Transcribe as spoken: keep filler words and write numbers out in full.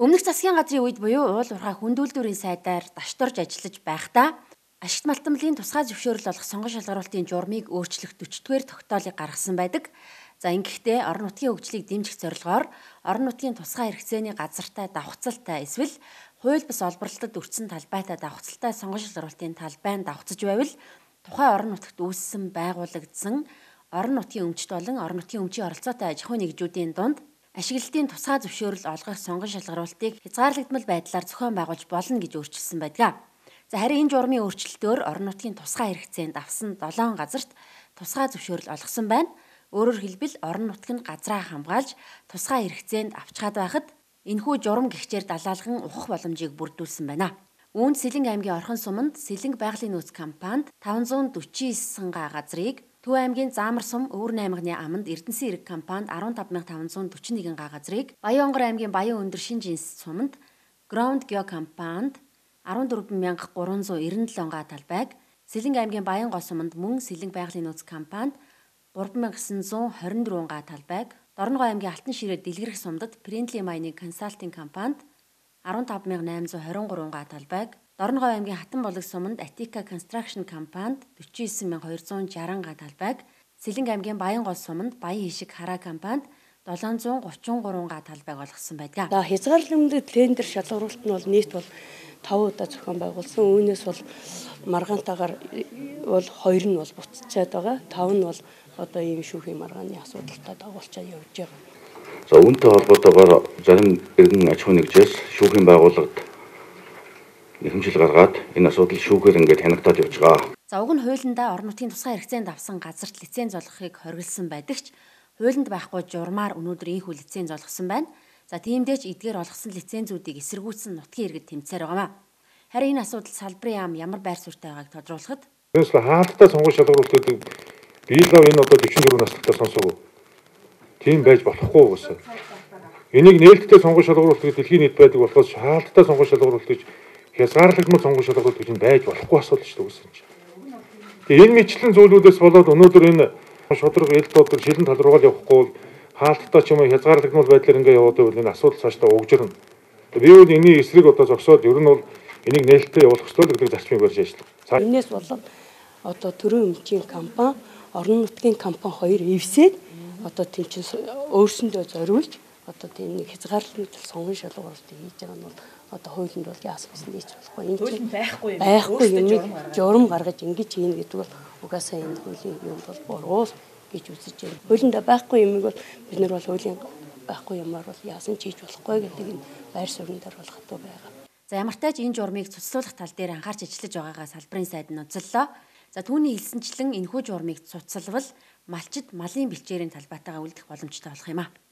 Өмнөх засгийн газрын үед буюу уул уурхай хүндүүлдвэрийн сайдаар дашторж ажиллаж байхдаа ашигт малтамлын тусгай зөвшөөрөл олох сонгон шалгаруулалтын журмыг өөрчлөх дөчтгөр тогтоолыг гаргасан байдаг. За ингэхдээ орон нутгийн хөгжлийг дэмжих зорилгоор орон нутгийн тусгай хэрэгцээний газартай давхцалтай эсвэл хууль бус олборлолтод өртсөн талбайтай давхцалтай сонгон шалгаруулалтын талбайд давхцаж байвал тухайн орон нутагт үүссэн байгуулагдсан орон нутгийн өмчт болон орон нутгийн өмчийн оролцоотой аж ахуйн нэгжүүдийн дунд ашиглалтын тусгай зөвшөөрөл олгох сонгон шалгаруулалтыг хязгаарлагдмал байдлаар зохион байгуулж болно гэж өөрчилсөн байдаг. За харин энэ журмын өөрчлөлтөөр орон нутгийн тусгай хэрэгцээнд авсан долоон газарт тусгай зөвшөөрөл олгосон байна. Өөрөөр хэлбэл орон нутг нь газраа хамгаалж тусгай хэрэгцээнд авчгаад байхад энэхүү журам гихчээр далаалган ухах боломжийг бүрдүүлсэн байна. Үүнд Сэлэнг аймгийн Орхон суманд Сэлэнг байгалийн нөөц компанид таван зуун дөрвөн девять га газрыг, Төв аймгийн Заамар сум Өвөр наймганы аманд Эрдэнэсийн эрэг компанид арван таван мянган таван зуун дөрвөн нэг га газрыг, Баянгор аймгийн Баян өндөр шин жинс суманд Ground Geo компанид арван дөрвөн мянган гурван зуун девяносто долоо га талбайг, Сэлэнг аймгийн Баян гол суманд мөн Сэлэнг байгалийн нөөц компанид гурван мянган гэсэн зуун хорин дөрвөн га талбайг, Дорногов аймгийн Алтан ширээ дэлгэрэх сумдад Friendly Mining Consulting компанид арван таван мянган найман зуун хорин гурван га талбайг, Дорногов аймгийн Хатан болог суманд Attica Construction компанид дөрвөн девять мянган хоёр зуун шаран га талбайг, Сэлэнг аймгийн Баян гол суманд Баян хишиг хараа компанид долоон зуун гучин гурван га талбайг олгосон байдаг. За хязгаарлагдмал тендер шалгаруулалт нь бол нийт бол таван удаа зохион байгуулсан. Үүнээс бол маргаантайгаар бол хоёр нь бол буцчихад байгаа. таван нь бол одоо ийм шүүхийн маргааны асуудалтай дагуулчаа явж байгаа. За үүнтэй холбоотойгоор зарим иргэн аж ахуйн нэгжээс шүүхийн байгууллагад нэхэмжил гаргаад энэ асуудал шүүхээр ингээд хянагтаад явж байгаа. За уг нь хуулиндаа орон нутгийн тусгай хэрэгцээнд авсан газарт лиценз олгохыг хориглосон байдаг ч хуулинд байхгүй журмаар өнөөдөр ийхүү лиценз олгосон байна. За тиймдээ ч эдгээр олгосон лицензүүдийг эсэргүүцсэн нутгийн иргэд тэмцээр байгаамаа. Харин энэ асуудал салбарын яам ямар байр суурьтай байгааг тодруулахад Тэрс хаалттай сонгон шалгаруулалтыг биелав энэ одоо дөрвөн дөрвөн наслтай сонсов. Тийм байж болохгүй уусаа. Энийг нээлттэй сонгон шалгаруулалт гэж дэлхийн нийт байдаг болохоос хаалттай сонгон шалгаруулалт гэж хязгаарлагдмал сонгон шалгаруулалт гэж байж болохгүй асуудал шүү дээ гэсэн чинь. Тэгээ энэ мэтлэн зүйлүүдээс болоод өнөөдөр энэ шудраг элд бодор шилэн тал руугаа явахгүй бол хаалттай ч юм уу хязгаарлагдмал байдлаар ингээ яваад байвал энэ асуудал цаашдаа угжирна. Би бол энэний эсрэг одоо зогсоод ер нь бол энийг нээлттэй явуулах ёстой гэдэг зарчмыг барьж ажиллана. Энээс болоод одоо төрийн өмчийн компани, орон нутгийн компани хоёр эвсээд одоо тийм чинь өөрсөндөө зориулж одоо тийм нэг хязгаарлалтын сонгон шалгаруулалтыг хийж байгаа нь бол одоо хуулинд бол яасан гэсэн хийж болохгүй. Энэ чинь байхгүй юм. Байхгүй юм журам гаргаж ингэж хийнэ гэдэг бол угаасаа энэ хуулийн юм бол буруу гэж үзэж байна. Хуулинд байхгүй юмыг бол бид нар бол хуулийн байхгүй юмар бол яасан ч хийж болохгүй гэдэг энэ байр суурин дээр бол хатуу байгаа. За ямар ч тач энэ журмыг цуцлуулах тал дээр анхаарч ажиллаж байгаагаа салбарын сайд нь онцоллоо. За түүний хэлсэнчлэн энэхүү журмыг цуцлвал малчид малын бэлчээрийн талбайтайгаа үлдэх боломжтой болох юм а.